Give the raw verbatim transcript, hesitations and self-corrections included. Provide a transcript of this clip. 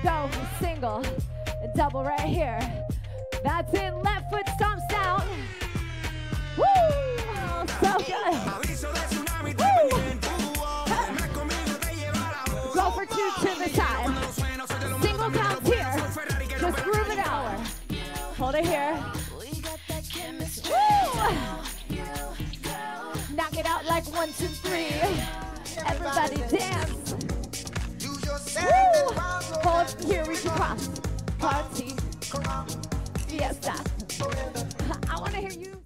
go. Single, double right here. That's it. Left foot stomps down. Woo! Oh, so good. Woo! Go for two to the side. Single counts here. Just groove it out. Hold it here. Woo! Knock it out like one, two, three. Everybody dance. Woo! Hold here, reach across. Party. Fiesta. I want to hear you.